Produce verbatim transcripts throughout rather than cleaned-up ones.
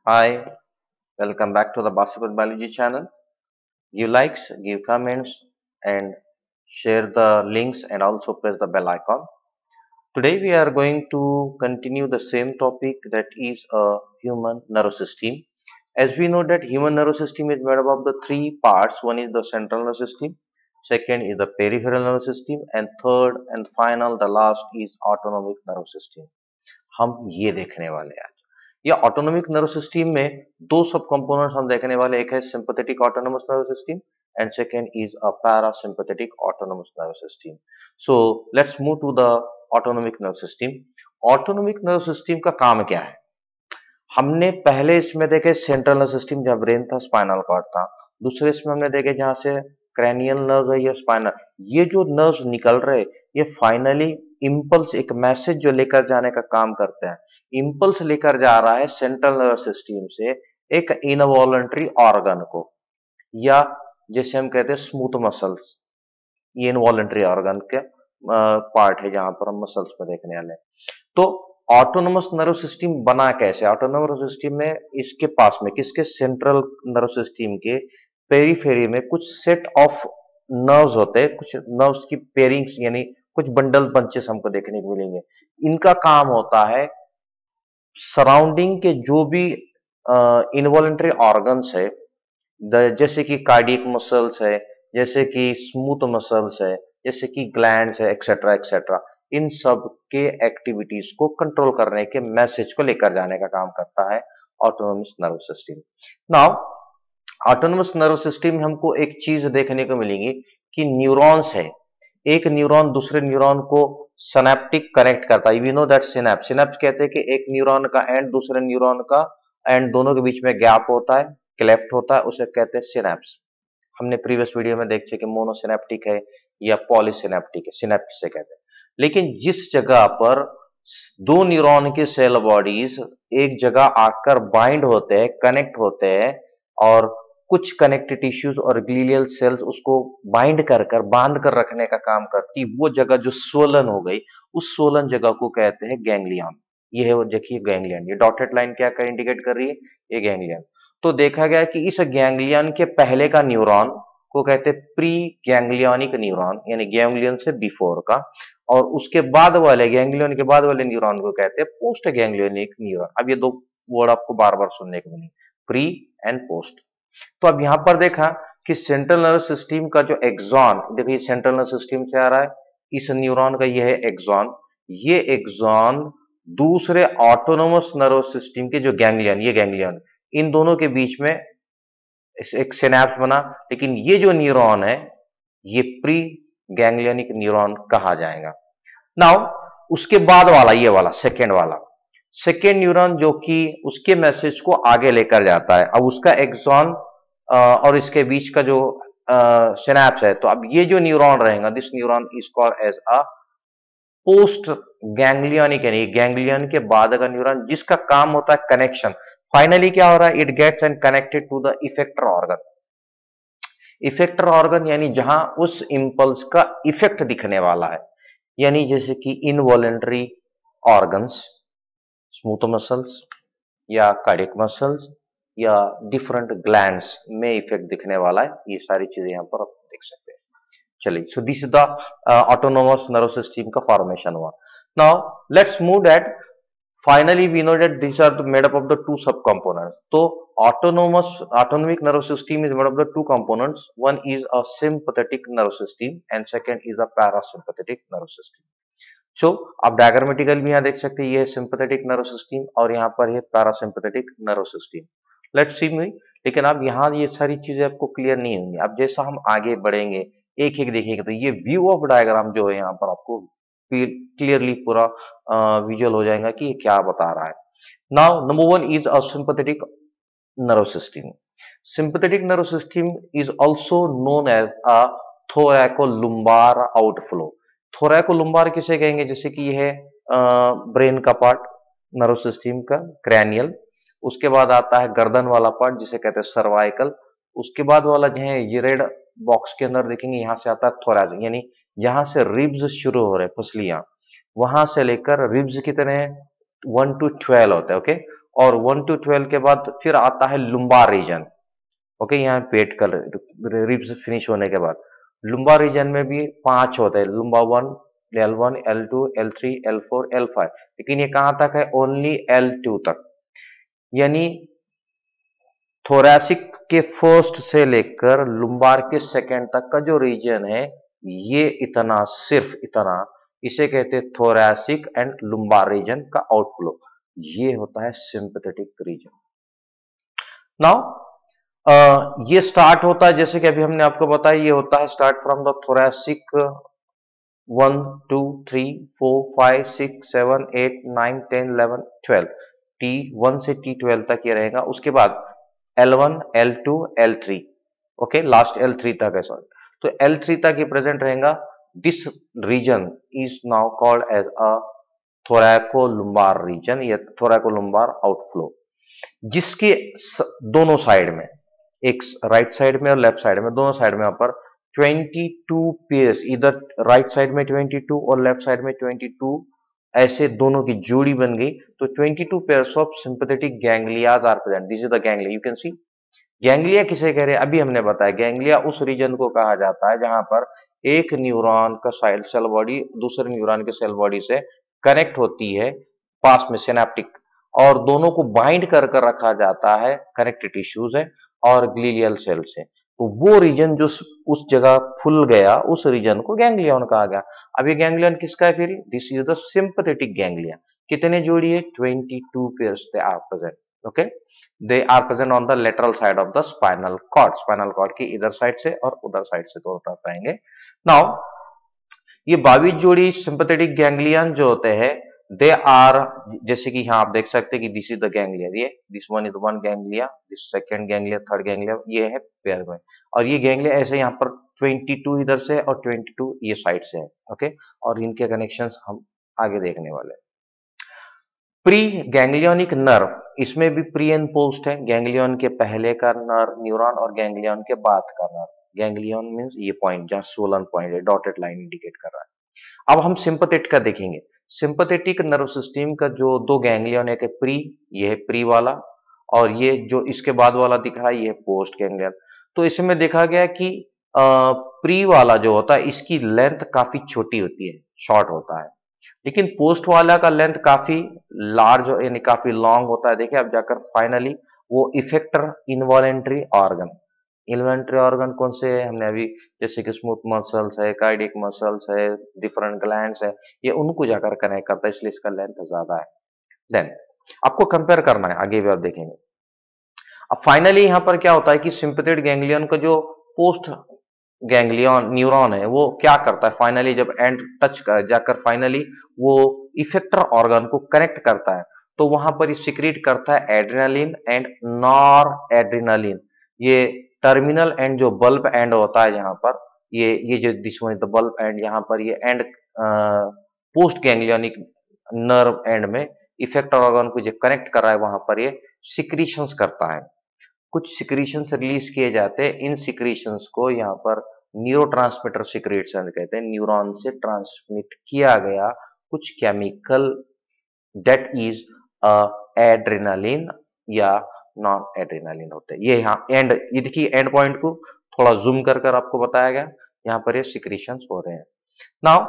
Hi, welcome back to the Basketball Biology channel. Give likes, give comments, and share the links and also press the bell icon. Today we are going to continue the same topic, that is a human nervous system. As we know that human nervous system is made up of the three parts. One is the central nervous system, second is the peripheral nervous system, and third and final, the last is autonomic nervous system. हम ये देखने वाले हैं आज। या autonomic nerve system में दो सब कंपोनेंट्स हम देखने वाले, एक है sympathetic autonomous nerve system and second is a parasympathetic autonomous nerve system. So let's move to the autonomic nerve system. Autonomic nerve system का काम क्या है? हमने पहले इसमें देखे सेंट्रल नर्व सिस्टम, जहां ब्रेन था, स्पाइनल कॉर्ड था। दूसरे इसमें हमने देखे जहां से क्रैनियल नर्व है या स्पाइनल, ये जो नर्व्स निकल रहे ये फाइनली इंपल्स, एक मैसेज जो लेकर जाने का काम करते हैं। इंपल्स लेकर जा रहा है सेंट्रल नर्वस सिस्टम से एक इनवॉलंटरी ऑर्गन को, या जैसे हम कहते हैं स्मूथ मसल्स, ये इनवॉलंटरी ऑर्गन के पार्ट है जहां पर हम मसल्स पे देखने वाले हैं। तो ऑटोनोमस नर्व सिस्टम बना कैसे? ऑटोनोमस नर्व सिस्टम में इसके पास में किसके, सेंट्रल नर्व सिस्टम के पेरीफेरी में कुछ सेट ऑफ नर्व्स होते हैं, कुछ नर्व्स की पेयरिंग्स यानी कुछ बंडल बंचेस हमको देखने को मिलेंगे। इनका काम होता है सराउंडिंग के जो भी इनवॉलंटरी ऑर्गन्स है, जैसे कि कार्डियक मसल्स है, जैसे कि स्मूथ मसल्स है, जैसे कि ग्लैंड्स है, एक्सेट्रा एक्सेट्रा, इन सब के एक्टिविटीज को कंट्रोल करने के मैसेज को लेकर जाने का काम करता है autonomous nerve system. Now autonomous nerve system में हमको एक चीज देखने को मिलेगी कि न्यूरॉन्स है, एक न्यूरॉन दूसरे न्यूरॉन को सिनेप्टिक कनेक्ट करता है। We know that synapse, synapse कहते हैं कि एक न्यूरॉन का एंड दूसरे न्यूरॉन का एंड दोनों के बीच में गैप होता है, क्लेफ्ट होता है, उसे कहते हैं सिनेप्स। हमने प्रीवियस वीडियो में देखे कि मोनोसिनेप्टिक है या पॉलीसिनेप्टिक है, सिनेप्स से कहते हैं। लेकिन जिस जगह पर दो न्यूरॉन के सेल बॉडीज एक जगह आकर बाइंड होते हैं, कनेक्ट होते हैं, और कुछ कनेक्टिव टिश्यूज और ग्लीलियल सेल्स उसको बाइंड कर कर बांध कर रखने का काम करती, वो जगह जो स्वोलन हो गई, उस स्वोलन जगह को कहते हैं गैंग्लियन। ये है वो, देखिए गैंग्लियन, ये डॉटेड लाइन क्या कर इंडिकेट कर रही है, ये गैंग्लियन। तो देखा गया कि इस गैंग्लियन के पहले का न्यूरॉन को कहते हैं प्री गैंग्लियनिक न्यूरॉन, यानी गैंग्लियन से बिफोर का, और उसके बाद वाले गैंग्लियन के बाद वाले न्यूरॉन को कहते हैं पोस्ट गैंग्लियनिक न्यूरॉन। अब ये दो वर्ड आपको बार बार सुनने को मिले, प्री एंड पोस्ट। तो अब यहां पर देखा कि सेंट्रल नर्वस सिस्टम का जो एक्सॉन, देखिए सेंट्रल नर्वस सिस्टम से आ रहा है, इस न्यूरॉन का यह है एक्सॉन, ये एक्सॉन दूसरे ऑटोनोमस नर्वस सिस्टम के जो गैंग्लियन, ये गैंग्लियन, इन दोनों के बीच में एक सिनेप्स बना। लेकिन ये जो न्यूरॉन है ये प्री गैंग्लियनिक न्यूरॉन कहा जाएगा। नाउ उसके बाद वाला, ये वाला सेकेंड वाला, सेकेंड न्यूरॉन जो कि उसके मैसेज को आगे लेकर जाता है। अब उसका एक्सॉन और इसके बीच का जो सिनेप्स है, तो अब ये जो न्यूरॉन रहेगा, this neuron is called as a post ganglionic, यानी गैंग्लियन के बाद का न्यूरॉन, जिसका काम होता है कनेक्शन। फाइनली क्या हो रहा है, it gets and connected to the effector organ. Effector organ यानी जहां उस इंपल्स का इफेक्ट दिखने वाला है, यानी जैसे कि इनवॉलेंटरी ऑर्गन्स, स्मूथ मसल्स या कार्डियक मसल्स या डिफरेंट ग्लैंड्स में इफेक्ट दिखने वाला है। ये सारी चीजें यहां पर आप देख सकते हैं। चलिए, so this is the autonomous nerve system का फॉर्मेशन हुआ। Now let's move that finally we know that these are made up of the two sub components. तो autonomous autonomic nervous system is made up of the two components. One is a sympathetic nervous system and second is a parasympathetic nervous system. So आप diagrammatical भी यहाँ देख सकते हैं, ये है sympathetic nervous system और यहाँ पर है parasympathetic nervous system. Let's see me, लेकिन अब यहाँ ये सारी चीजें आपको क्लियर नहीं होंगी। अब जैसा हम आगे बढ़ेंगे एक एक देखेंगे तो ये व्यू ऑफ डायग्राम जो है यहाँ पर आपको क्लियरली पूरा विजुअल हो जाएगा कि ये क्या बता रहा है। Now number one is a sympathetic nerve system. Sympathetic nerve system is also known as a thoracolumbar outflow. Thoracolumbar किसे कहेंगे, जैसे कि ये है ब्रेन का पार्ट नर्व सिस्टम का, क्रैनियल। उसके बाद आता है गर्दन वाला पार्ट जिसे कहते हैं सर्वाइकल। उसके बाद वाला जो है ये रेड बॉक्स के अंदर देखेंगे, यहां से आता है थोरैक, यानी जहां से रिब्स शुरू हो रहे हैं, पसलियां, वहां से लेकर रिब्स कितने हैं, वन टू ट्वेल्व होते हैं, ओके। और वन टू ट्वेल्व के बाद फिर आता है लुम्बार रीजन। ओके, यहाँ पेट का रिब्स फिनिश होने के बाद लुम्बार रीजन में भी पांच होते हैं, lumbar one, L one, L two, L three, L four, L five, लेकिन ये कहां तक है? ओनली एल टू तक। यानी थोरैसिक के फर्स्ट से लेकर लुम्बार के सेकेंड तक का जो रीजन है, ये इतना, सिर्फ इतना, इसे कहते हैं थोरैसिक एंड लुम्बार रीजन का आउटफ्लो। ये होता है सिंपैथेटिक रीजन। नाउ ये स्टार्ट होता है, जैसे कि अभी हमने आपको बताया, ये होता है start from the thoracic one, two, three, four, five, six, seven, eight, nine, ten, eleven, twelve, T one से टी ट्वेल्व तक ये रहेगा। उसके बाद L one, L two, L three, okay, last L three तक है, सॉरी, तो L three तक ये प्रेजेंट रहेगा। This region is now called as a thoracolumbar region या थोरैकोलुम्बार आउटफ्लो, जिसके दोनों साइड में, एक राइट साइड में और लेफ्ट साइड में, दोनों साइड में यहाँ पर बाईस पेयर्स, इधर राइट साइड में बाईस और लेफ्ट साइड में बाईस, ऐसे दोनों की जोड़ी बन गई, तो बाईस pairs of sympathetic ganglias are present. This is the ganglia, you can see. Ganglia किसे कह रहे हैं? अभी हमने बताया, गैंग्लिया उस रीजन को कहा जाता है जहां पर एक न्यूरॉन का साइड सेल बॉडी दूसरे न्यूरॉन के सेल बॉडी से कनेक्ट होती है पास में, सिनेप्टिक, और दोनों को बाइंड कर कर रखा जाता है कनेक्टिव टिश्यूज है और ग्लीलियल सेल से। तो वो रीजन जो उस जगह खुल गया, उस रीजन को गैंग्लियन कहा गया। अब ये गैंग्लियन किसका है फिर? This is the sympathetic ganglia. कितने जोड़ी है? बाईस pairs they are present. Okay, they are present on the lateral side of the spinal cord, spinal cord की इधर साइड से और उधर साइड से दोनों तरफ रहेंगे। नाउ ये बाईस जोड़ी सिंपैथेटिक गैंग्लियन जो होते हैं, दे आर, जैसे कि यहाँ आप देख सकते हैं कि दिस इज द गैंग्लिया, ये this one is one ganglia, this second ganglia, third ganglia, ये है पेयर में, और ये गैंग्लिया ऐसे यहाँ पर बाईस इधर से और बाईस ये साइड से है। ओके, और इनके कनेक्शंस हम आगे देखने वाले हैं। प्री गैंग्लियोनिक नर्व, इसमें भी प्री एंड पोस्ट है, गैंग्लियन के पहले का नर्व न्यूरॉन और गैंग्लियन के बाद का नर्व। गैंग्लियन मींस ये पॉइंट जहां सोलन पॉइंट है, डॉटेड लाइन इंडिकेट कर रहा है। अब हम सिंपैथेटिक का देखेंगे। सिंपैथेटिक नर्व सिस्टम का जो दो गैंग्लियन है, कि प्री, ये है प्री वाला, और ये जो इसके बाद वाला दिख रहा है, ये है पोस्ट गैंग्लियन। तो इसमें देखा गया कि प्री वाला जो होता है, इसकी लेंथ काफी छोटी होती है, शॉर्ट होता है, लेकिन पोस्ट वाला का लेंथ काफी लार्ज, यानी काफी लॉन्ग होता है। देखिए अब जाकर फाइनली वो effector involuntary organ, inventory organ कौन से है? हमने अभी, जैसे कि स्मूथ मसल्स है, कार्डियक मसल्स है, डिफरेंट ग्लैंड्स है, ये उनको जाकर कनेक्ट करता है, इसलिए इसका लेंथ ज्यादा है। देन आपको कंपेयर करना है, आगे भी आप देखेंगे। अब फाइनली यहां पर क्या होता है कि सिंपैथेटिक गैंग्लियन का जो पोस्ट गैंग्लियन न्यूरॉन है, वो क्या करता है फाइनली, जब एंड टच कर जाकर फाइनली वो इफेक्टर ऑर्गन को कनेक्ट करता है, तो वहां पर सिक्रीट करता है एड्रेनालिन एंड नॉर एड्रेनालिन। ये टर्मिनल एंड जो बल्ब एंड होता है जहां पर, ये ये जो this one is the bulb end, यहाँ पर ये end post ganglionic nerve end में इफेक्टर ऑर्गन को जो कनेक्ट कर रहा है, वहां पर ये सिक्रीशंस करता है। कुछ सिक्रीशंस रिलीज किए जाते हैं, इन सिक्रीशंस को यहाँ पर न्यूरोट्रांसमीटर सिक्रेशन कहते हैं। न्यूरॉन से ट्रांसमिट किया गया कुछ केमिकल, दैट इज एड्रेनालिन या नॉन एड्रेनालिन होते हैं। ये यहाँ एंड, ये देखिए एंड पॉइंट को थोड़ा जूम कर कर आपको बताया गया, यहाँ पर ये सिक्रीशंस हो रहे हैं। नाउ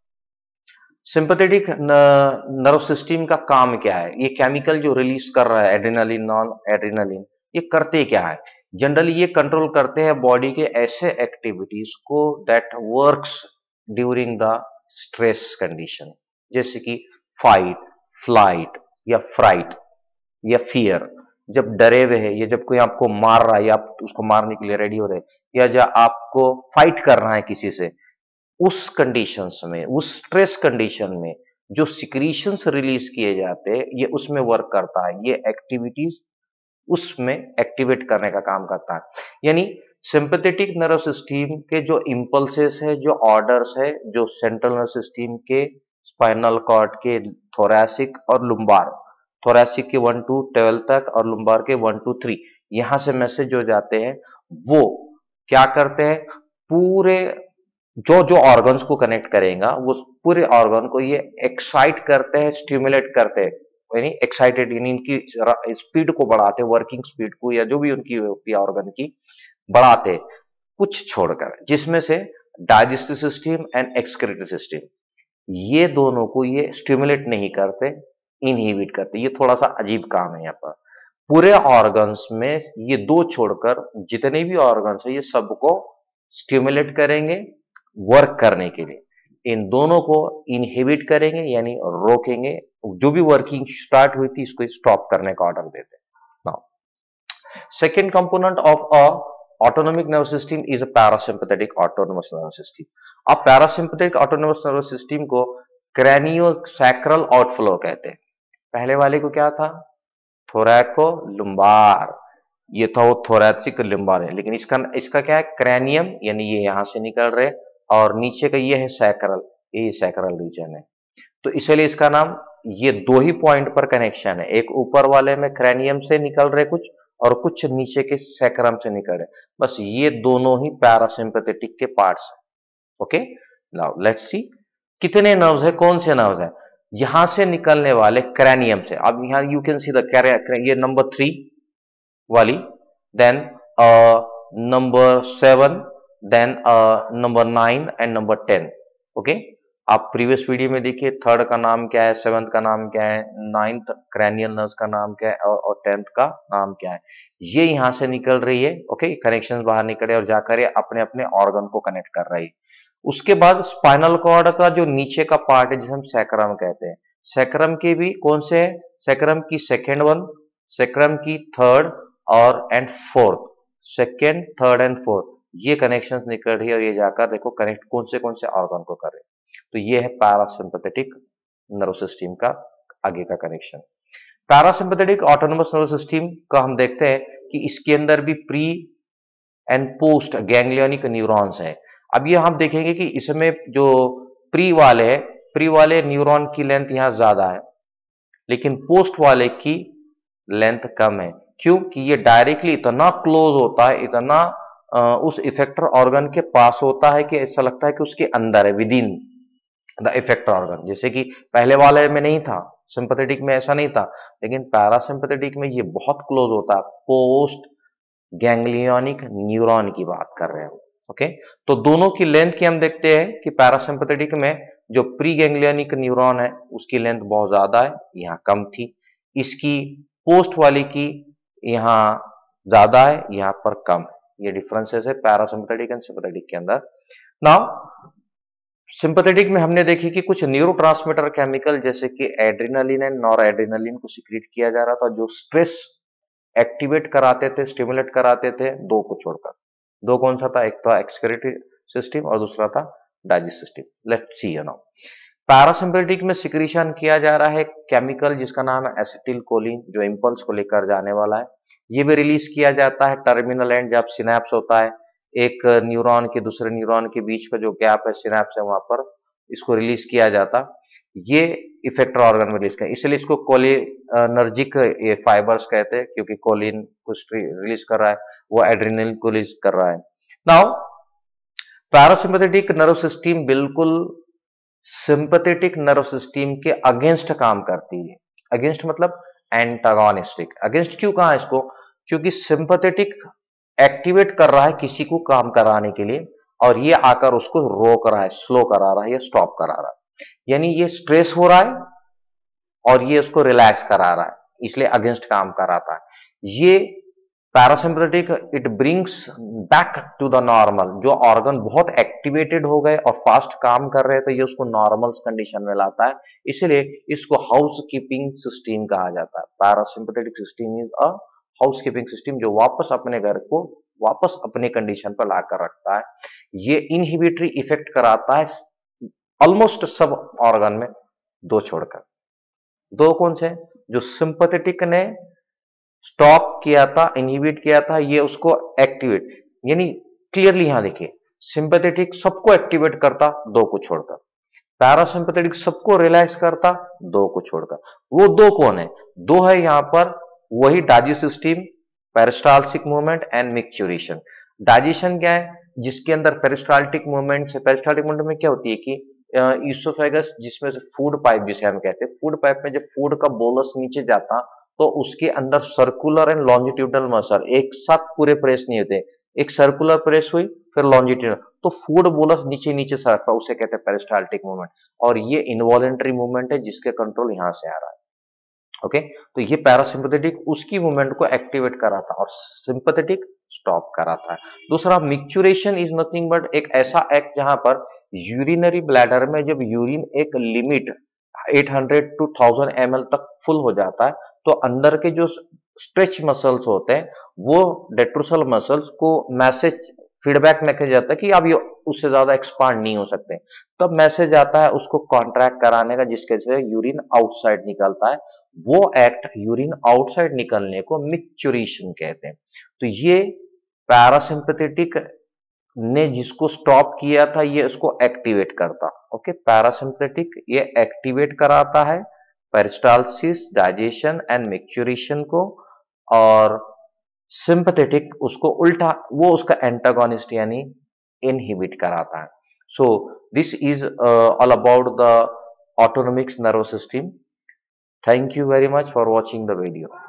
सिंपैथेटिक नर्व सिस्टम का काम क्या है? ये केमिकल जो रिलीज कर रहा है एड्रेनालिन, नॉन एड्रेनालिन, ये करते क्या है? जनरली ये कंट्रोल करते हैं बॉडी के ऐसे एक्टिविटीज को that works during the stress condition, जैसे कि फाइट, फ्लाइट या फ्राइट या फियर। जब डरे हुए है, या जब कोई आपको मार रहा है या आप उसको मारने के लिए रेडी हो रहे हैं, या जब आपको फाइट करना है किसी से, उस कंडीशंस में, उस स्ट्रेस कंडीशन में जो सिक्रीशंस रिलीज किए जाते हैं, ये उसमें वर्क करता है। ये एक्टिविटीज उसमें एक्टिवेट करने का काम करता है। यानी सिंपैथेटिक नर्व सिस्टम के जो इंपल्सेस है, जो ऑर्डर्स है, जो सेंट्रल नर्व सिस्टम के स्पाइनल कॉर्ड के थोरैसिक और लुम्बार, थोरैसिक के वन टू ट्वेल्व तक और लुम्बार के वन टू थ्री, यहां से मैसेज जो जाते हैं, वो क्या करते हैं? पूरे जो जो ऑर्गन्स को कनेक्ट करेगा, वो पूरे ऑर्गन को ये एक्साइट करते हैं, स्टिमुलेट करते हैं, यानी एक्साइटेड, यानी इनकी स्पीड को बढ़ाते, वर्किंग स्पीड को या जो भी उनकी होती है ऑर्गन की बढ़ाते, कुछ छोड़कर, जिसमें से digestive system and excretory system, ये दोनों को ये स्टिमुलेट नहीं करते, इनहिबिट करते। ये थोड़ा सा अजीब काम है यहाँ पर। पूरे ऑर्गन्स में ये दो छोड़कर जितने भी ऑर्गन्स है ये सबको स्टिमुलेट करेंगे वर्क करने के लिए, इन दोनों को इनहिबिट करेंगे यानी रोकेंगे, जो भी वर्किंग स्टार्ट हुई थी इसको स्टॉप करने का ऑर्डर देते हैं। Now second component of a autonomic nervous system is a parasympathetic autonomous nervous system. अब पैरासिम्पैथेटिक ऑटोनोमस नर्वस सिस्टम को क्रैनियोसैक्रल आउटफ्लो कहते हैं। पहले वाले को क्या था? थोरैको लुम्बार, ये था वो थोरैसिक लुम्बार है, लेकिन इसका इसका क्या है? क्रैनियम, यानी ये यहां से निकल रहे, और नीचे का ये है सैक्रल, ये सैक्रल रीजन है। तो इसलिए इसका नाम, ये दो ही पॉइंट पर कनेक्शन है, एक ऊपर वाले में क्रैनियम से निकल रहे कुछ, और कुछ नीचे के सैक्रम से निकल रहे, बस ये दोनों ही पैरासिम्पैथेटिक के पार्ट्स हैं। ओके, नाउ लेट्स सी कितने नर्व्स है, कौन से नर्व्स है। यहां से निकलने वाले क्रैनियम से, अब यहां यू कैन सी द, ये नंबर थ्री वाली, then number seven, then number nine and number ten. Okay, आप प्रीवियस वीडियो में देखिए थर्ड का नाम क्या है, सेवंथ का नाम क्या है, नाइन्थ क्रैनियल नर्व्स का नाम क्या है, और, और टेंथ का नाम क्या है। ये यहां से निकल रही है। ओके, कनेक्शंस बाहर निकले और जाकर ये अपने अपने ऑर्गन को कनेक्ट कर रही है। उसके बाद स्पाइनल कॉर्ड का जो नीचे का पार्ट है जिसे हम सैक्रम कहते हैं, सैक्रम के भी कौन से है? सैक्रम की सेकेंड वन, सैक्रम की थर्ड और and fourth, second third and fourth, ये कनेक्शंस निकल रही है और ये जाकर देखो कनेक्ट कौन से कौन से ऑर्गन को कर रहे हैं। तो ये है पैरासिम्पैथेटिक नर्वस सिस्टम का आगे का connection. Parasympathetic autonomous nervous system का हम देखते हैं कि इसके अंदर भी pre and post ganglionic neurons हैं। अब ये हम देखेंगे कि इसमें जो प्री वाले हैं, प्री वाले न्यूरॉन की लेंथ यहां ज्यादा है, लेकिन पोस्ट वाले की लेंथ कम है। क्यों? कि ये डायरेक्टली इतना क्लोज होता है, इतना आ, उस इफेक्टर ऑर्गन के पास होता है कि ऐसा लगता है कि उसके अंदर है, within the effector organ, जैसे कि पहले वाले में नहीं था, सिंपैथेटिक में ऐसा नहीं था, लेकिन पैरासिम्पैथेटिक में ये बहुत क्लोज होता है। पोस्ट गैंग्लियोनिक न्यूरॉन की बात कर रहे हैं। ओके, तो दोनों की लेंथ की हम देखते हैं कि पैरासिम्पैथेटिक में जो प्री गैंग्लियोनिक न्यूरॉन है उसकी लेंथ बहुत ज्यादा है, यहाँ कम थी। इसकी पोस्ट वाली की यहाँ ज्यादा है, यहाँ पर कम है। ये डिफरेंसेस है पैरासिम्पैथेटिक एंड सिंपैथेटिक के अंदर। नाउ सिंपैथेटिक में हमने देखी कि कुछ न्यूरोट्रांसमीटर केमिकल जैसे कि एड्रेनालिन एंड नॉर एड्रेनालिन को सीक्रेट किया जा रहा था, जो स्ट्रेस एक्टिवेट कराते थे, स्टिमुलेट कराते थे, दो को छोड़कर। दो कौन सा था? एक था एक्सक्रीटरी सिस्टम और दूसरा था digestive system. Let's see now parasympathetic में सिक्रीशन किया जा रहा है केमिकल जिसका नाम है एसिटिल कोलिन, जो इंपल्स को लेकर जाने वाला है। ये भी रिलीज किया जाता है टर्मिनल एंड, जब सिनेप्स होता है एक न्यूरॉन के दूसरे न्यूरॉन के बीच का जो गैप है, सिनेप्स है, वहां पर इसको रिलीज किया जाता। ये इफेक्टर ऑर्गन में रिलीज कर, इसलिए इसको कोलिनर्जिक फाइबर्स कहते हैं, क्योंकि कोलिन कुछ रिलीज कर रहा है, वो एड्रेनलिन को रिलीज कर रहा है। नाउ पैरासिम्पैथेटिक नर्व सिस्टम बिल्कुल सिंपैथेटिक नर्व सिस्टम के अगेंस्ट काम करती है। अगेंस्ट मतलब एंटागोनिस्टिक। अगेंस्ट क्यों कहा इसको? क्योंकि सिंपैथेटिक एक्टिवेट कर रहा है किसी को काम कराने के लिए, और ये आकर उसको रोक रहा है, स्लो करा रहा है या स्टॉप करा रहा है। यानी ये स्ट्रेस हो रहा है और ये उसको रिलैक्स करा रहा है, इसलिए अगेंस्ट काम कराता है। ये parasympathetic it brings back to the normal, जो ऑर्गन बहुत एक्टिवेटेड हो गए और फास्ट काम कर रहे हैं तो ये उसको नॉर्मल कंडीशन में लाता है, इसलिए इसको हाउस कीपिंग सिस्टम कहा जाता है। Parasympathetic system is a housekeeping system, जो वापस अपने घर को वापस अपने कंडीशन पर लाकर रखता है। ये इनहिबिटरी इफेक्ट कराता है ऑलमोस्ट सब ऑर्गन में, दो छोड़कर। दो कौन से? जो सिंपैथेटिक ने स्टॉप किया था, इनहिबिट किया था, ये उसको एक्टिवेट, यानी क्लियरली यहां देखिए सिंपैथेटिक सबको एक्टिवेट करता, दो को छोड़कर। पैरासिम्पैथेटिक सबको रिलैक्स करता, दो को छोड़कर। वो दो कौन है? दो है यहां पर वही digestive system, peristalsic movement and micturition. Digestion क्या है? जिसके अंदर पेरिस्टाल्टिक मूवमेंट है। पेरिस्टाल्टिक मूवमेंट में क्या होती है कि ईसोफेगस जिसमें से फूड पाइप जिसे हम कहते हैं, फूड पाइप में जब फूड का बोलस नीचे जाता तो उसके अंदर सर्कुलर एंड लॉन्जिट्यूडनल मसल एक साथ पूरे प्रेस नहीं होते, एक सर्कुलर प्रेस हुई फिर लॉन्जिट्यूडनल, तो फूड बोलस नीचे नीचे सरकता, उसे कहते हैं पेरिस्टाल्टिक मूवमेंट। और ये इनवॉलेंट्री मूवमेंट है जिसके कंट्रोल यहां से आ रहा है। ओके, तो ये पैरासिम्पथेटिक उसकी मूवमेंट को एक्टिवेट कराता है और सिंपथेटिक स्टॉप कराता है। दूसरा मिक्चुरेशन इज नथिंग बट एक ऐसा एक्ट जहां पर यूरिनरी ब्लैडर में जब यूरिन एक लिमिट आठ सौ टू थाउज़ेंड एम एल तक फुल हो जाता है तो अंदर के जो स्ट्रेच मसल्स होते हैं वो डेट्रोसल मसल्स को मैसेज फीडबैक मैसेज आता है कि अब ये उससे ज्यादा एक्सपांड नहीं हो सकते, तब मैसेज आता है उसको कॉन्ट्रैक्ट कराने का जिसके से यूरिन आउटसाइड निकलता है। वो एक्ट यूरिन आउटसाइड निकलने को मिक्चुरेशन कहते हैं। तो ये पैरासिम्पथेटिक ने जिसको स्टॉप किया था ये उसको एक्टिवेट करता। ओके, पैरासिम्पथेटिक ये एक्टिवेट कराता है पेरिस्टाल्सिस, डाइजेशन एंड मिक्चुरेशन को, और सिंपथेटिक उसको उल्टा वो उसका एंटागोनिस्ट यानी इनहिबिट कराता है। So this is all about the autonomic nervous system. Thank you very much for watching the video.